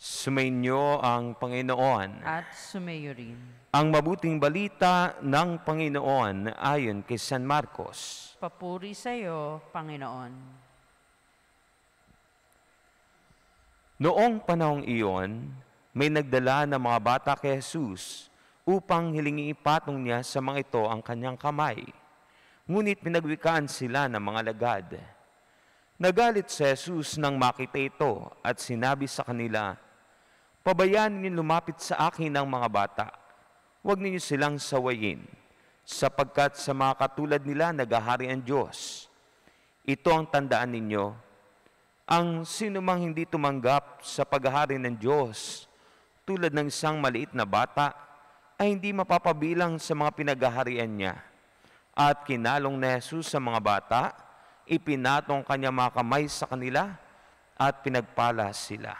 Sumainyo ang Panginoon. At sumayo rin. Ang mabuting balita ng Panginoon ayon kay San Marcos. Papuri sa iyo, Panginoon. Noong panahong iyon, may nagdala ng mga bata kay Jesus upang hilingin ipatong niya sa mga ito ang kanyang kamay. Ngunit pinagwikaan sila ng mga lagad. Nagalit si Jesus nang makita ito at sinabi sa kanila, "Pabayaan ninyo lumapit sa akin ang mga bata. Huwag ninyo silang sawayin, sapagkat sa mga katulad nila naghahari ang Diyos. Ito ang tandaan ninyo, ang sinumang hindi tumanggap sa paghahari ng Diyos, tulad ng isang maliit na bata, ay hindi mapapabilang sa mga pinaghaharian niya." At kinalong ni Jesus sa mga bata, ipinatong kanya mga kamay sa kanila, at pinagpala sila.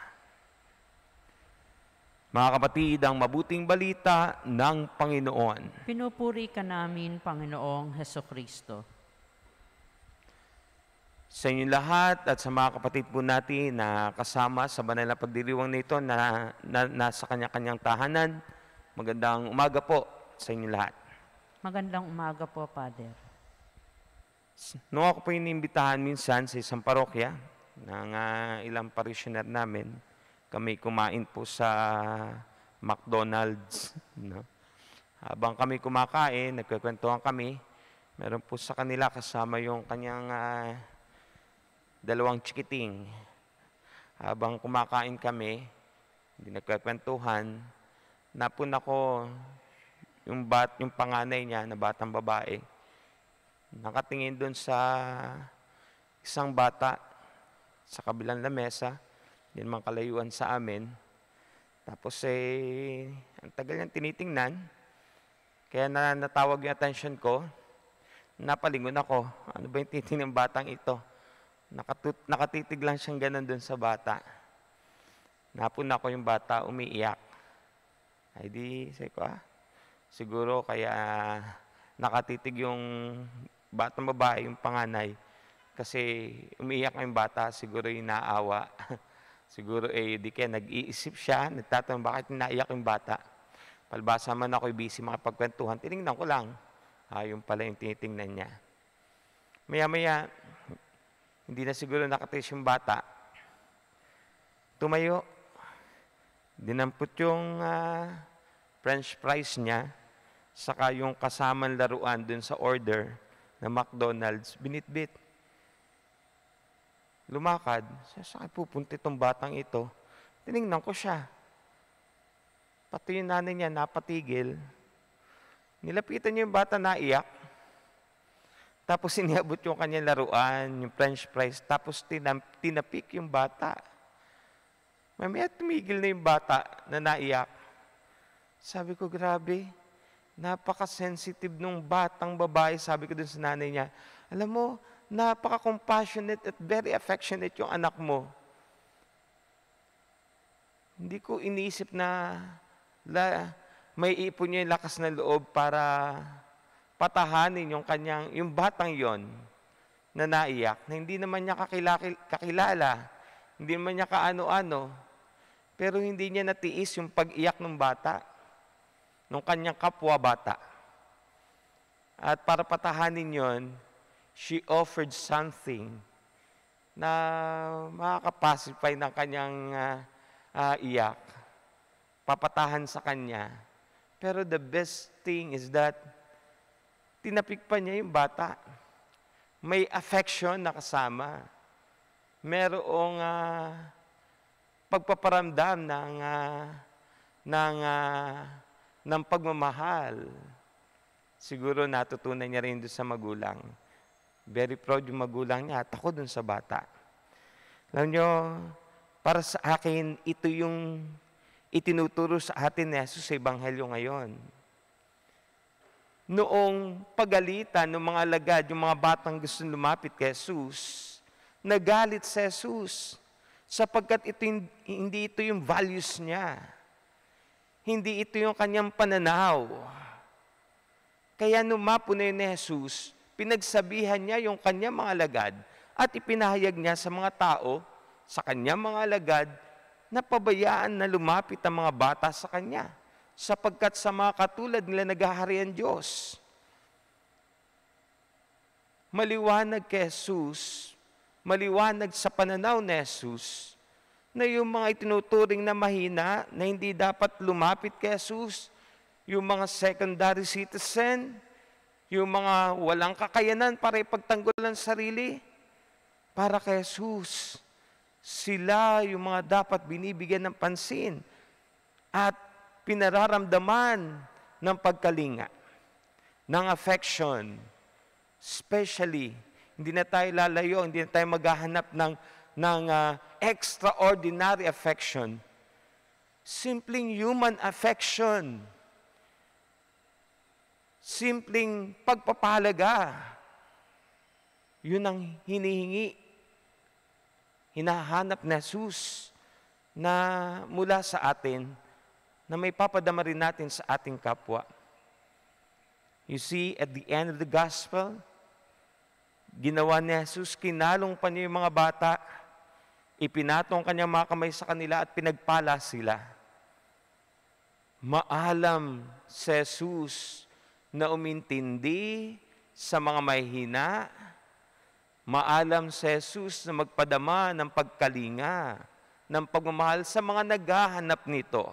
Mga kapatid, ang mabuting balita ng Panginoon. Pinupuri ka namin, Panginoong Hesukristo. Sa inyong lahat at sa mga kapatid po natin na kasama sa banal na pagdiriwang nito na nasa kanya-kanyang tahanan, magandang umaga po sa inyong lahat. Magandang umaga po, Father. Noong ako po inimbitahan minsan sa isang parokya ng ilang parishioner namin, kami kumain po sa McDonald's. No? Habang kami kumakain, nagkukwentuhan kami, meron po sa kanila kasama yung kanyang dalawang chikiting. Habang kumakain kami, hindi nagkukwentuhan, napun ako yung panganay niya na batang babae, nakatingin doon sa isang bata sa kabilang lamesa, hindi naman kalayuan sa amin. Tapos ang tagal niyang tinitingnan, kaya natawag yung attention ko, napalingon ako, ano ba yung titingnan ng batang ito? Nakatitig lang siyang ganun doon sa bata. Napun ako yung bata, umiiyak. Ay di, sabi ko, siguro kaya nakatitig yung batang babae, yung panganay, kasi umiiyak yung bata, siguro yung naawa. Siguro di kaya nag-iisip siya, nagtatanong bakit naiyak yung bata. Palbasa man ako'y busy makapagkwentuhan, tinignan ko lang. Yung pala yung tinitingnan niya. Maya-maya, hindi na siguro nakatis yung bata. Tumayo, dinampot yung French fries niya, saka yung kasamang laruan dun sa order na McDonald's, binitbit. Lumakad, saan pupunta itong batang ito? Tinignan ko siya. Pati yung nanay niya napatigil. Nilapitan niya yung bata, naiyak. Tapos iniabot yung kanyang laruan, yung French fries, tapos tinapik yung bata. Mamaya tumigil na yung bata na naiyak. Sabi ko, grabe, napaka-sensitive nung batang babae. Sabi ko dun sa nanay niya, alam mo, napaka-compassionate at very affectionate yung anak mo. Hindi ko iniisip na may ipon niya yung lakas ng loob para patahanin yung batang yon na naiyak, na hindi naman niya kakilala, hindi naman niya kaano-ano, pero hindi niya natiis yung pag-iyak ng bata, ng kanyang kapwa bata. At para patahanin yon, she offered something na makakapacify ng kanyang iyak, papatahan sa kanya. Pero the best thing is that tinapik pa niya yung bata. May affection na kasama. Merong pagpaparamdam ng pagmamahal. Siguro natutunan niya rin doon sa magulang. Very proud yung magulang niya at ako dun sa bata. Alam nyo, para sa akin, ito yung itinuturo sa atin ni Jesus sa Ebanghelyo ngayon. Noong pagalitan ng mga alagad, yung mga batang gusto lumapit kay Jesus, nagalit si Jesus sapagkat hindi ito yung values niya. Hindi ito yung kanyang pananaw. Kaya numapo na yun ni Jesus, pinagsabihan niya yung kanyang mga alagad at ipinahayag niya sa mga tao, sa kanyang mga alagad, napabayaan na lumapit ang mga bata sa Kanya, sapagkat sa mga katulad nila naghahari ang Diyos. Maliwanag kay Jesus, maliwanag sa pananaw ni Jesus, na yung mga itinuturing na mahina, na hindi dapat lumapit kay Jesus, yung mga secondary citizen, yung mga walang kakayanan para ipagtanggol ang sarili, para kay Jesus, sila yung mga dapat binibigyan ng pansin at pinararamdaman ng pagkalinga, ng affection. Especially, hindi na tayo lalayo, hindi na tayo maghahanap ng extraordinary affection. Simpleng human affection. Simpleng pagpapahalaga. Yun ang hinihingi, hinahanap na Jesus na mula sa atin, na may papadama rin natin sa ating kapwa. You see, at the end of the gospel, ginawa ni Jesus, kinalong pa niya yung mga bata, ipinatong kanyang mga kamay sa kanila at pinagpala sila. Maalam si Jesus na umintindi sa mga mahihina. Maalam si Jesus na magpadama ng pagkalinga, ng pagmamahal sa mga naghahanap nito.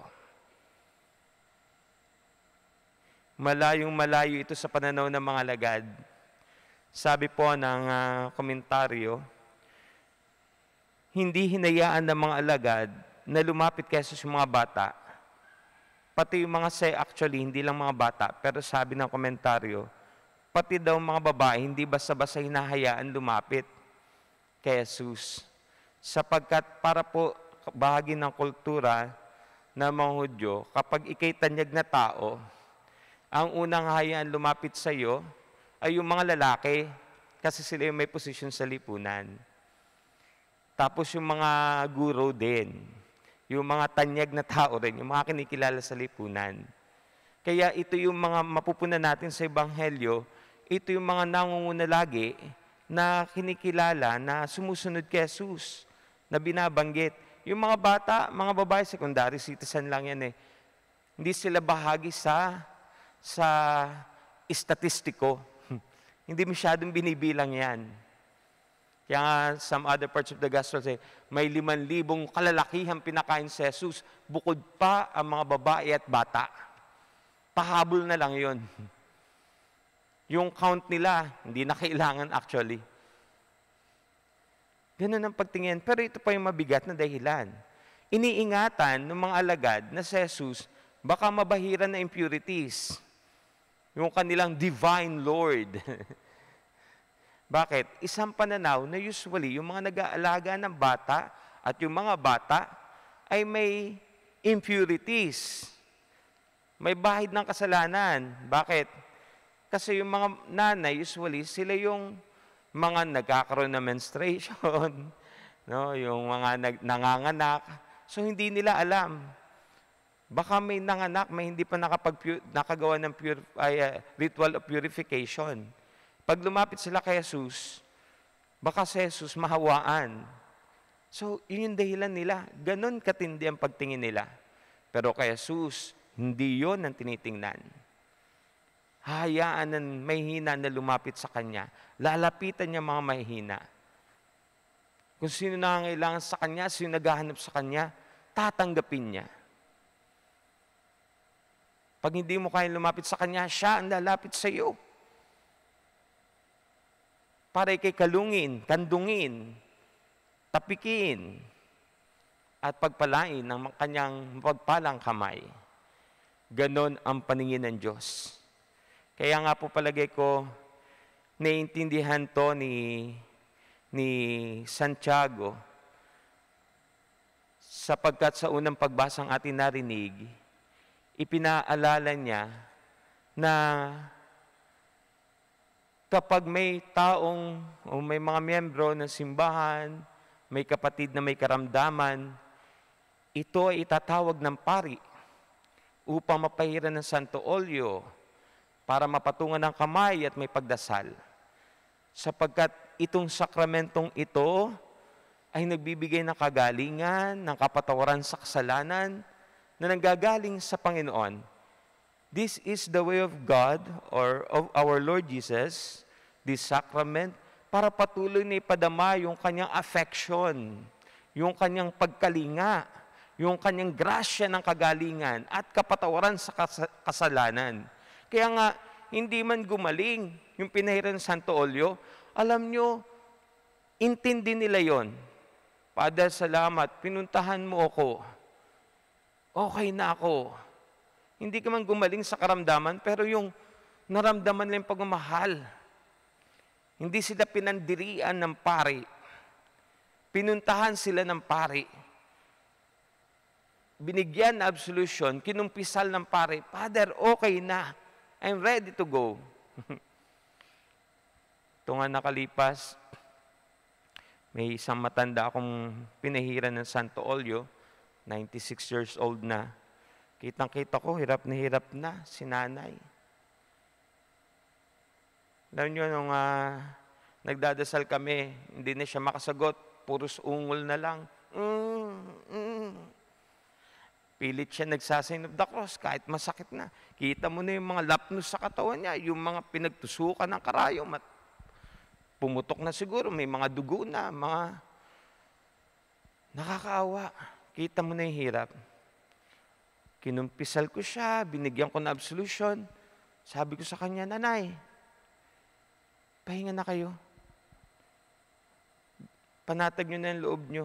Malayong malayo ito sa pananaw ng mga alagad. Sabi po ng komentaryo, hindi hinayaan ng mga alagad na lumapit kay Jesus yung mga bata. Pati yung actually, hindi lang mga bata, pero sabi ng komentaryo, pati daw mga babae, hindi basta-basta hinahayaan lumapit kay Jesus. Sapagkat para po bahagi ng kultura ng mga Hudyo, kapag ikay tanyag na tao, ang unang hayaan lumapit sa iyo ay yung mga lalaki, kasi sila yung may posisyon sa lipunan. Tapos yung mga guro din, yung mga tanyag na tao rin, yung mga kinikilala sa lipunan. Kaya ito yung mga mapupunan natin sa Ebanghelyo, ito yung mga nangunguna lagi na kinikilala na sumusunod kay Jesus, na binabanggit. Yung mga bata, mga babae, secondary citizen lang yan eh. Hindi sila bahagi sa estatistiko. Hindi masyadong binibilang yan. Kaya nga, some other parts of the gospel say, may 5,000 kalalakihang pinakain si Jesus, bukod pa ang mga babae at bata. Pahabol na lang yon. Yung count nila, hindi na kailangan actually. Ganun ang pagtingin. Pero ito pa yung mabigat na dahilan. Iniingatan ng mga alagad na si Jesus, baka mabahiran na impurities. Yung kanilang divine Lord. Bakit? Isang pananaw na usually yung mga nag-aalaga ng bata at yung mga bata ay may impurities. May bahid ng kasalanan. Bakit? Kasi yung mga nanay, usually, sila yung mga nagkakaroon ng menstruation, no? Yung mga nanganganak. So, hindi nila alam. Baka may nanganak, may hindi pa nakagawa ng ritual of purification. Pag lumapit sila kay Jesus, baka si Jesus mahawaan. So, yun yung dahilan nila. Ganon katindi ang pagtingin nila. Pero kay Jesus, hindi yun ang tinitingnan. Hayaan ng mahihina na lumapit sa Kanya. Lalapitan niya mga mahihina. Kung sino nangangailangan sa Kanya, sino naghahanap sa Kanya, tatanggapin niya. Pag hindi mo kaya lumapit sa Kanya, siya ang lalapit sa iyo. Para ikay kalungin, kandungin, tapikin, at pagpalain ng Kanyang mapagpalang kamay. Ganon ang paningin ng Diyos. Kaya nga po palagay ko, naiintindihan to ni Santiago, sapagkat sa unang pagbasang atin narinig, ipinaalala niya na kapag may taong o may mga miyembro ng simbahan, may kapatid na may karamdaman, ito ay itatawag ng pari upang mapahiran ng Santo Olyo para mapatungan ng kamay at may pagdasal. Sapagkat itong sakramentong ito, ay nagbibigay ng kagalingan, ng kapatawaran sa kasalanan na nanggagaling sa Panginoon. This is the way of God or of our Lord Jesus, this sacrament, para patuloy na ipadama yung kanyang affection, yung kanyang pagkalinga, yung kanyang grasya ng kagalingan at kapatawaran sa kasalanan. Kaya nga, hindi man gumaling yung pinahiran ng Santo Olyo, alam nyo, intindi nila yon. Father, salamat, pinuntahan mo ako. Okay na ako. Hindi ka man gumaling sa karamdaman, pero yung naramdaman nila yung pagmamahal. Hindi sila pinandirian ng pari. Pinuntahan sila ng pari. Binigyan na absolution, kinumpisal ng pari, Father, okay na. I'm ready to go. Ito nga nakalipas, may isang matanda akong pinahiran ng Santo Olyo, 96 years old na. Kitang-kita ko, hirap na si nanay. Alam nyo, nung nagdadasal kami, hindi na siya makasagot, puros ungol na lang. Pilit siya nagsasign of the cross, kahit masakit na. Kita mo na yung mga lapnos sa katawan niya, yung mga pinagtusukan ng karayom at pumutok na siguro, may mga dugo na, mga nakakaawa. Kita mo na yung hirap. Kinumpisal ko siya, binigyan ko na absolution. Sabi ko sa kanya, Nanay, pahinga na kayo. Panatag nyo na yung loob nyo.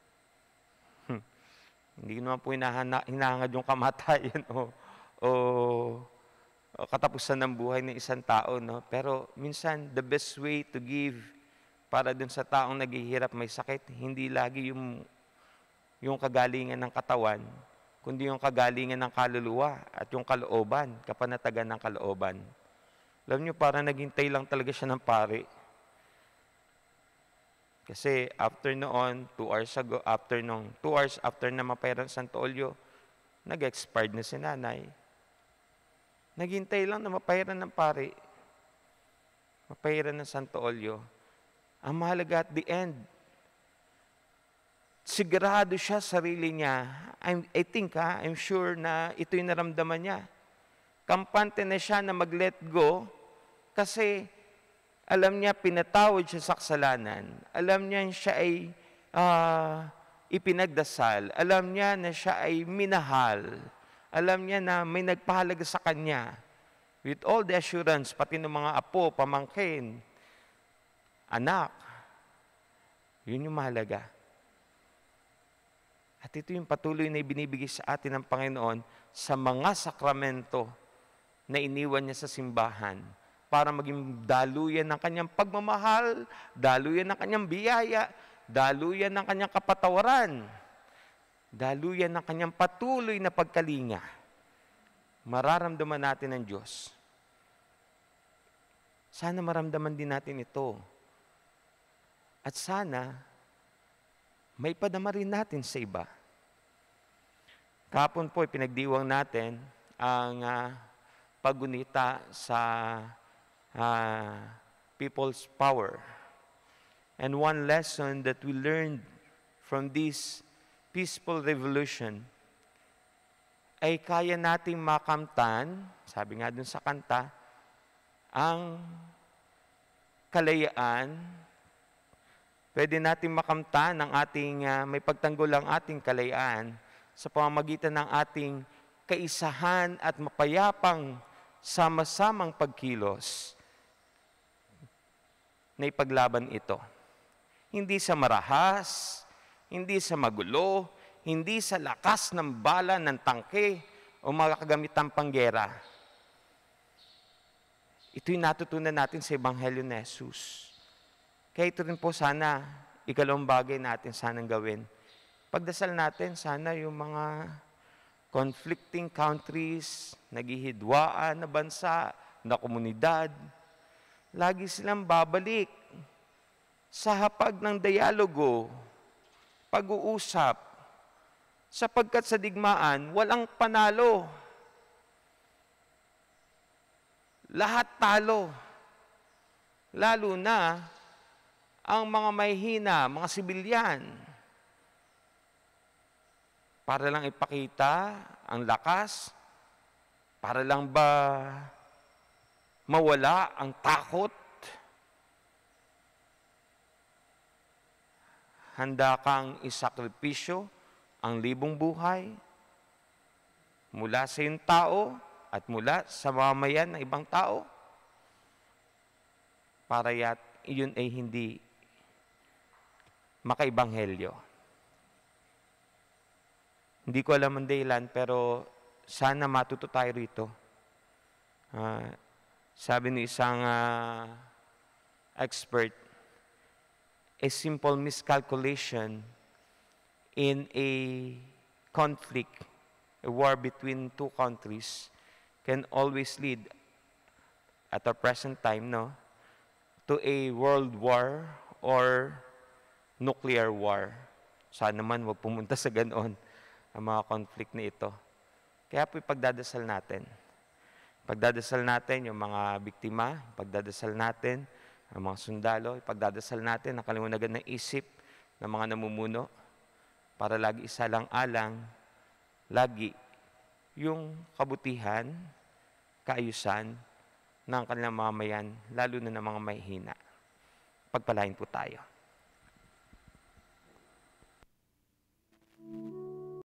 Hindi naman po hinahangad yung kamatayan o katapusan ng buhay ng isang tao, no? Pero minsan, the best way to give para dun sa taong naghihirap may sakit, hindi lagi yung kagalingan ng katawan, kundi yung kagalingan ng kaluluwa at yung kalooban, kapanatagan ng kalooban. Alam nyo, parang naghintay lang talaga siya ng pari. Kasi after noon, 2 hours after na mapairan Santo Olyo, nag-expired na si nanay. Naghintay lang na mapairan ng pari. Mapairan ng Santo Olyo. Ang mahalaga at the end, sigurado siya sa sarili niya. I'm sure na ito'y naramdaman niya. Kampante na siya na mag-let go kasi alam niya pinatawad siya sa kasalanan. Alam niya siya ay ipinagdasal. Alam niya na siya ay minahal. Alam niya na may nagpahalaga sa kanya. With all the assurance, pati ng mga apo, pamangkin, anak. Yun yung mahalaga. At ito yung patuloy na ibinibigay sa atin ng Panginoon sa mga sakramento na iniwan niya sa simbahan para maging daluyan ng kanyang pagmamahal, daluyan ng kanyang biyaya, daluyan ng kanyang kapatawaran, daluyan ng kanyang patuloy na pagkalinga. Mararamdaman natin ang Diyos. Sana maramdaman din natin ito. At sana, may padama rin natin sa iba. Kahapon po, pinagdiwang natin ang paggunita sa people's power. And one lesson that we learned from this peaceful revolution ay kaya nating makamtan, sabi nga dun sa kanta, ang kalayaan. Pwede nating makamtan ang ating, may pagtanggol ang ating kalayaan sa pamamagitan ng ating kaisahan at mapayapang sama-samang pagkilos na ipaglaban ito. Hindi sa marahas, hindi sa magulo, hindi sa lakas ng bala ng tangke o mga kagamitang panggera. Ito'y natutunan natin sa Ebanghelyo ni Jesus. Kaya ito rin po sana, ikalawang bagay natin sanang gawin. Pagdasal natin, sana yung mga conflicting countries, naghihidwaan na bansa, na komunidad, lagi silang babalik sa hapag ng dialogo, pag-uusap, sapagkat sa digmaan, walang panalo. Lahat talo. Lalo na ang mga mahihina, mga sibilyan, para lang ipakita ang lakas, para lang ba mawala ang takot? Handa kang isakripisyo ang libong buhay mula sa iyong tao at mula sa mamayan ng ibang tao para iyon ay hindi makaibanghelyo. Hindi ko alam ang dahilan, pero sana matuto tayo rito. Sabi ni isang expert, a simple miscalculation in a conflict, a war between two countries, can always lead, at the present time, to a world war or nuclear war. Sana naman wag pumunta sa ganoon ang mga conflict na ito. Kaya po ipagdadasal natin. Pagdadasal natin yung mga biktima, pagdadasal natin ang mga sundalo, ipagdadasal natin ang kaliwanagan ng isip ng mga namumuno para lagi isa lang alang, lagi yung kabutihan, kaayusan ng kanilang mamayan, lalo na ng mga mahihina. Pagpalain po tayo.